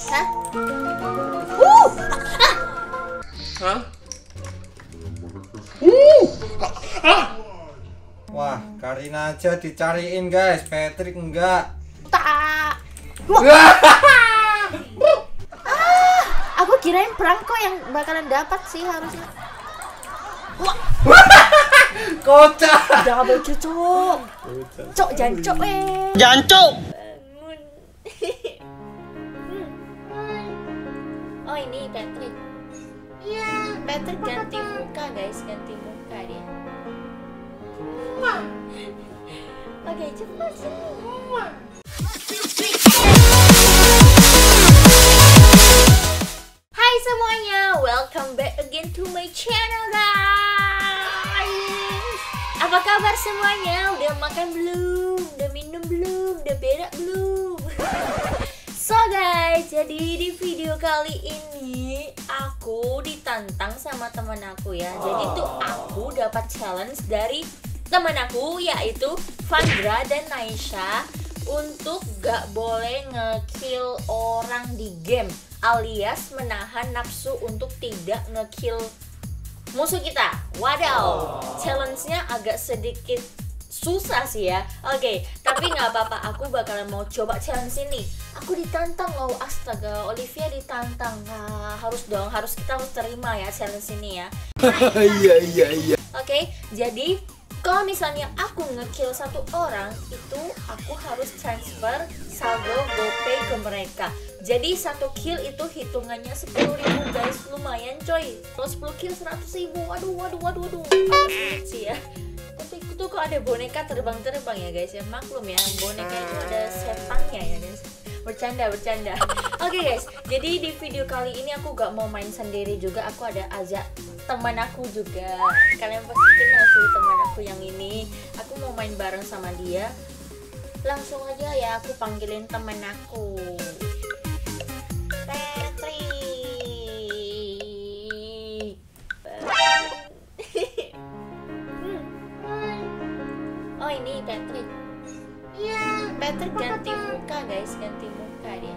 Hah? Hah? Wah, Karina aja dicariin guys, Patrick enggak. Tak. Aku kirain Branko yang bakalan dapat sih harusnya. Kocak. Double cucuk. Cok jancok Jancok. Bangun. Oh ini Patrick. Iya, Patrick ganti muka guys, ganti muka dia. Oke, cepat sini. Hai semuanya, welcome back again to my channel guys. Apa kabar semuanya? Udah makan belum? Udah minum belum? Udah berak belum? So guys, jadi di video kali ini aku ditantang sama teman aku ya. Jadi tuh aku dapat challenge dari teman aku yaitu Vandra dan Naisha untuk gak boleh nge-kill orang di game, alias menahan nafsu untuk tidak nge-kill musuh kita. Wadaw, challenge-nya agak sedikit susah sih ya. Oke, tapi nggak apa-apa, aku bakalan mau coba challenge ini. Aku ditantang loh, astaga, Olivia ditantang. Nah, kita harus terima ya challenge ini ya. Iya. Oke, jadi kalau misalnya aku nge-kill satu orang, itu aku harus transfer saldo GoPay ke mereka. Jadi satu kill itu hitungannya 10.000 guys, lumayan coy. Kalau 10 kill 100.000, waduh. Agak sih ya. Tapi itu kok ada boneka terbang-terbang ya guys ya, maklum ya, boneka itu ada setannya ya guys. Bercanda. Oke guys, jadi di video kali ini aku gak mau main sendiri juga, aku ada ajak teman aku juga. Kalian pasti kenal sih teman aku yang ini. Aku mau main bareng sama dia. Langsung aja ya aku panggilin teman aku. Patrick. Oh ini Patrick. Iya, Patrick ganti muka guys, ganti muka dia.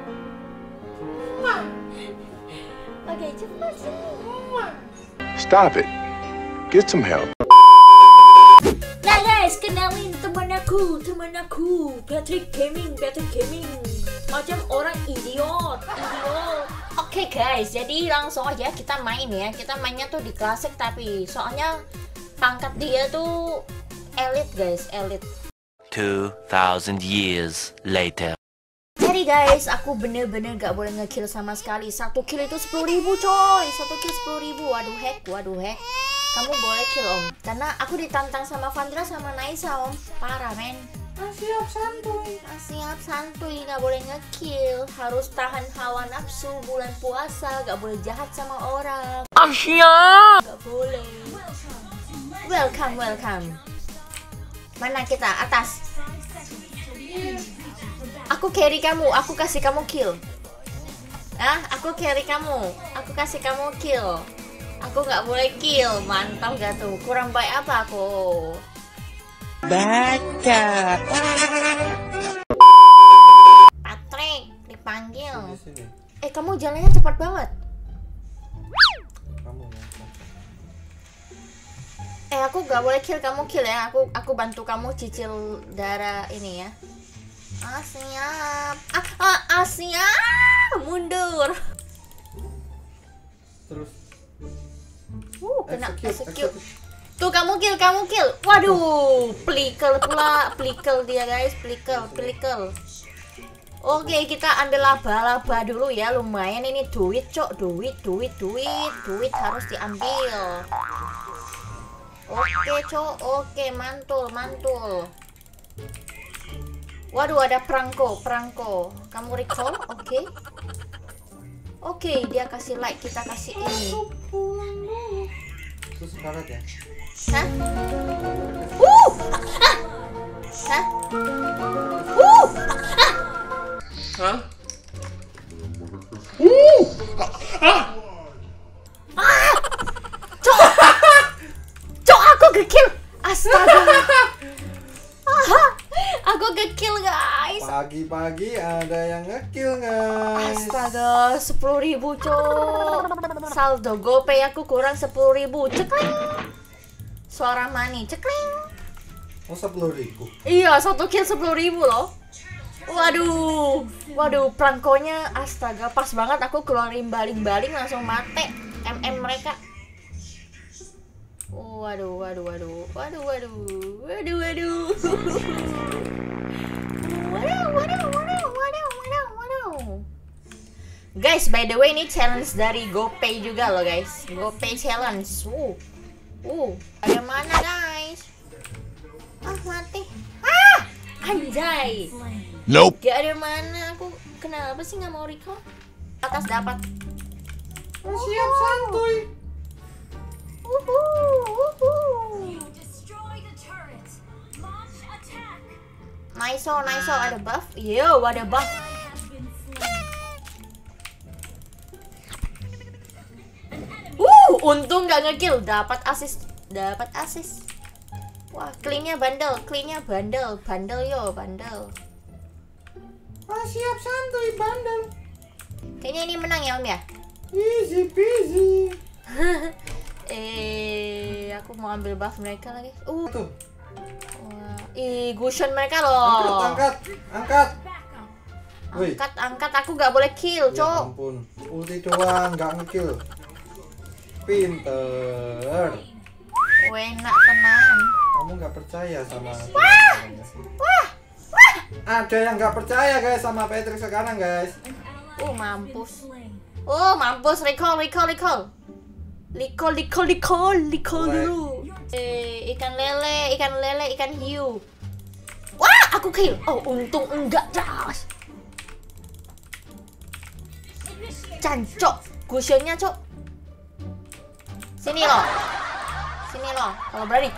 Oke, cepat sini. Stop it. Get some help. Nah guys, kenalin teman aku, Patrick Gaming. Macam orang idiot. Oke guys, jadi langsung aja kita main ya. Kita mainnya tuh di klasik tapi soalnya pangkat dia tuh elit guys, elit. 2000 years later. Jadi guys, aku bener-bener gak boleh nge-kill sama sekali. Satu kill itu 10.000 coy. Satu kill 10.000. Waduh hack. Kamu boleh kill om, karena aku ditantang sama Vandra sama Naisha om. Parah men. Siap santuy, gak boleh nge-kill. Harus tahan hawa nafsu bulan puasa. Gak boleh jahat sama orang. Gak boleh. Welcome. Mana kita? Atas. Aku carry kamu, aku kasih kamu kill. Aku carry kamu, aku kasih kamu kill. Aku nggak boleh kill, mantap gak tuh? Kurang baik apa aku? Baca. Patrick dipanggil. Kamu jalannya cepat banget. Aku gak boleh kill, kamu kill ya. Aku bantu kamu cicil darah ini ya. Siap. Siap. Mundur. Terus. Kena execute. Tuh kamu kill. Waduh, plikel pula, plikel dia guys, plikel. Oke, kita ambil laba-laba dulu ya, lumayan ini duit cok, duit harus diambil. Oke cok, oke mantul. Waduh ada perangko. Kamu recall, oke, dia kasih like, kita kasih ini. Itu sekarat ya? Hah? Hah? Cok, aku ke-kill. Astaga. Aku ke-kill guys. Pagi-pagi ada yang nge-kill guys. Astaga, 10.000 cok. Saldo GoPay aku kurang 10.000. Cekleng. Suara money, cekleng. Oh 10.000. Iya, 1 kill 10.000 loh. Waduh, prangkonya astaga pas banget, aku keluarin baling-baling langsung mate MM mereka. Waduh. Guys, by the way ini challenge dari GoPay juga loh guys. GoPay challenge. Ada mana guys? Mati. Anjay. Nope. Gak ada mana, aku kenapa sih nggak mau recall? Atas dapat. Siap santuy. Nice, ada buff. Yo, ada buff. Untung nggak ngekill, dapat assist. Wah, cleannya bandel yo, bandel. Siap santuy bandel. Kayaknya ini menang ya Om ya? Easy peasy. Aku mau ambil buff mereka lagi. Tuh. Wah, Gusion mereka loh. Angkat. Wih. Angkat, aku nggak boleh kill, Ya cok. ampun. Ulti doang, nggak ngekill. Pinter. Enak tenan. Kamu nggak percaya sama Ada yang nggak percaya guys sama Patrick sekarang guys. Mampus. Recall dulu. Ikan lele, ikan hiu. Wah, aku kill. Untung enggak, Jas. Cancok, Gusionnya, cok. Sini loh, kalau berani.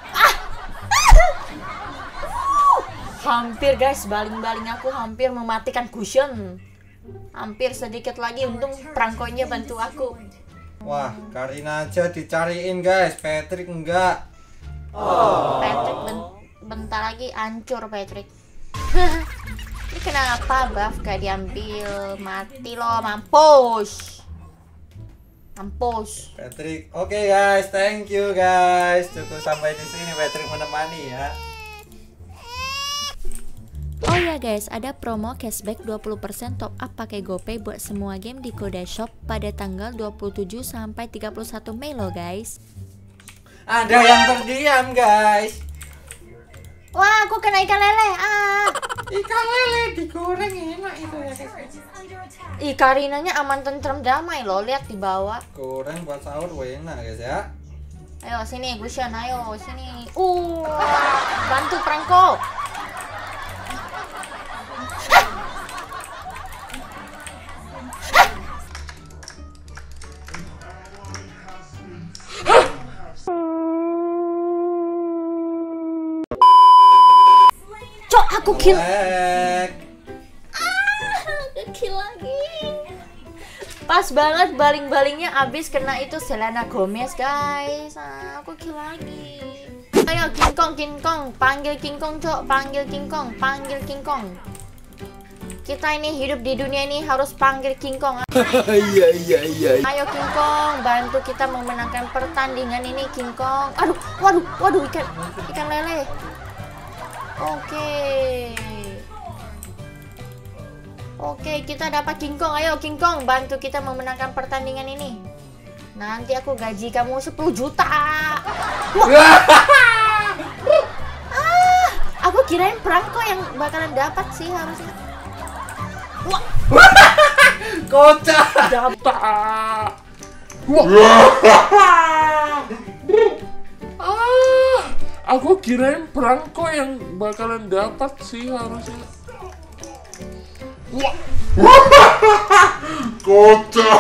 Hampir guys, baling-baling aku hampir mematikan Gusion. Hampir sedikit lagi, untung perangkonya bantu aku. Wah, Karina aja dicariin guys, Patrick enggak. Patrick bentar lagi hancur Patrick. Ini kenapa buff gak diambil? Mati loh, mampus. Patrick, oke guys, thank you guys. Cukup sampai di sini Patrick menemani ya. Oh ya guys, ada promo cashback 20% top up pakai GoPay buat semua game di Koda Shop pada tanggal 27 sampai 31 Mei loh guys. Ada yang terdiam guys. Wah, aku kena ikan lele. Ikan lele digoreng enak itu ya guys. Karinanya aman, tentrem, damai loh. Lihat di bawah. Goreng buat sahur enak guys ya. Ayo sini Gusion, ayo sini. Bantu perangko. Aku kill. Kill lagi. Pas banget baling-balingnya habis kena itu Selena Gomez guys. Aku kill lagi. Ayo King Kong, panggil King Kong, cok, panggil King Kong. Kita ini hidup di dunia ini harus panggil King Kong. Iya. Ayo King Kong, bantu kita memenangkan pertandingan ini King Kong. Waduh, ikan lele. Oke, kita dapat King Kong. Ayo King Kong, bantu kita memenangkan pertandingan ini. Nanti aku gaji kamu 10 juta. Aku kirain perangko yang bakalan dapat sih harusnya. Kocak. Dapat. Aku kirain perangko yang bakalan dapat sih harusnya. Kocak.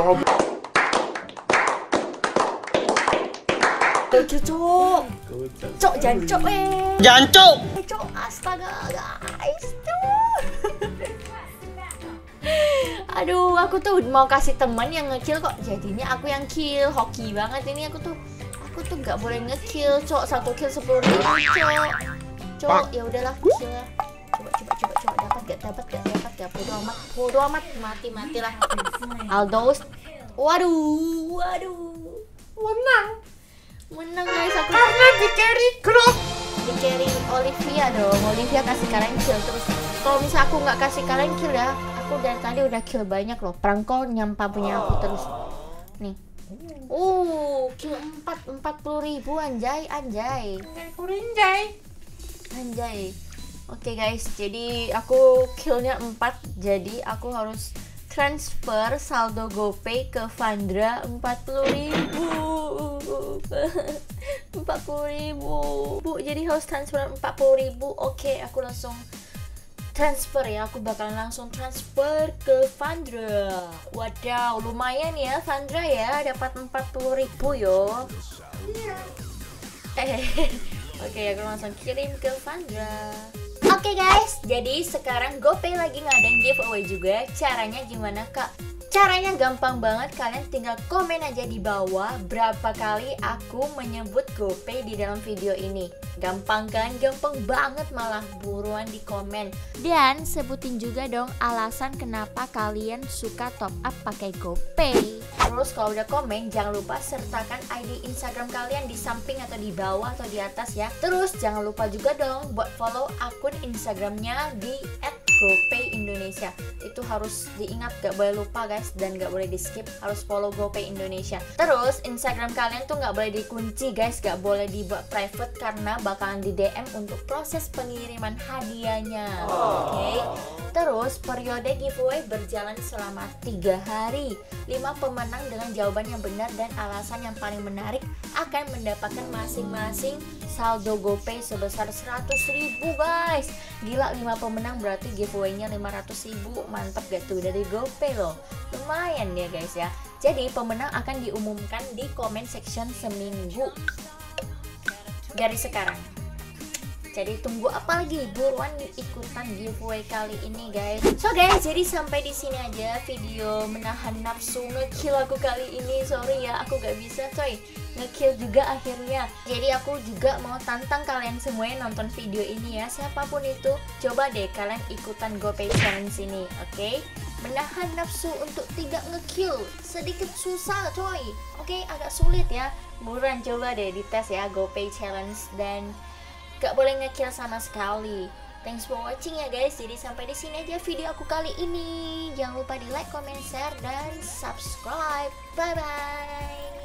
Cok, jancok Jancok. Cok, astaga guys. Aduh, aku tuh mau kasih teman yang nge-kill kok jadinya aku yang kill. Hoki banget ini aku tuh nggak boleh nge-kill, cok. 1 kill 10.000, cok. Ya udahlah, kill lah. Coba dapat. bodo amat, matilah. Aldos, waduh, menang guys, aku Karena di carry grup. di carry Olivia dong. Olivia kasih kalian kill terus. Kalau misal aku nggak kasih kalian kill ya, aku dari tadi udah kill banyak loh. Perangko nyampa punya aku terus. Nih. Kill 40.000 anjay. Oke guys, jadi aku killnya 4, jadi aku harus transfer saldo GoPay ke Vandra 40.000. 40.000 Bu, jadi harus transfer 40.000. Oke, aku langsung transfer ya, aku bakalan langsung transfer ke Vandra. Wadaw, lumayan ya Vandra ya, dapat 40.000 yo. Oke, aku langsung kirim ke Vandra. Oke guys, jadi sekarang GoPay lagi ngadain giveaway juga. Caranya gimana kak? Caranya gampang banget, kalian tinggal komen aja di bawah berapa kali aku menyebut GoPay di dalam video ini. Gampang kan? Gampang banget malah, buruan di komen. Dan sebutin juga dong alasan kenapa kalian suka top up pakai GoPay. Terus kalau udah komen, jangan lupa sertakan ID Instagram kalian di samping atau di bawah atau di atas ya. Terus jangan lupa juga dong buat follow akun Instagramnya di @GoPayIndonesia. Itu harus diingat, gak boleh lupa guys, dan gak boleh di skip, harus follow GoPay Indonesia. Terus Instagram kalian tuh gak boleh dikunci guys, gak boleh dibuat private karena bakalan di DM untuk proses pengiriman hadiahnya. Oke. Terus periode giveaway berjalan selama 3 hari. 5 pemenang dengan jawaban yang benar dan alasan yang paling menarik akan mendapatkan masing-masing saldo GoPay sebesar 100.000 guys. Gila, 5 pemenang berarti giveaway-nya 500.000. Mantap gak tuh dari GoPay loh. Lumayan ya guys ya. Jadi pemenang akan diumumkan di comment section seminggu dari sekarang. Jadi tunggu apa lagi, buruan ikutan giveaway kali ini guys. So guys, jadi sampai di sini aja video menahan nafsu ngekill aku kali ini. Sorry ya, aku gak bisa coy ngekill juga akhirnya. Jadi aku juga mau tantang kalian semuanya nonton video ini ya. Siapapun itu, coba deh kalian ikutan GoPay challenge ini, oke? Menahan nafsu untuk tidak ngekill sedikit susah coy. Oke, agak sulit ya. Buruan coba deh dites ya GoPay challenge dan gak boleh nge-kill sama sekali. Thanks for watching ya guys. Jadi sampai di sini aja video aku kali ini. Jangan lupa di like, comment, share, dan subscribe. Bye bye.